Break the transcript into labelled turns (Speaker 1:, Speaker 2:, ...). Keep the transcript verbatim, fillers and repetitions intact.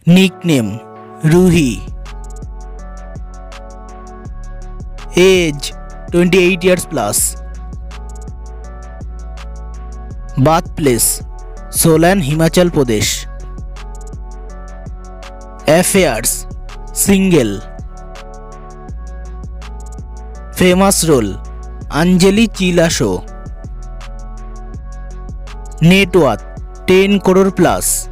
Speaker 1: Nickname Ruhi. Age twenty-eight years plus. Birthplace Solan, Himachal Pradesh. Affairs single. Famous role Anjali Chila show. Net worth ten crore plus.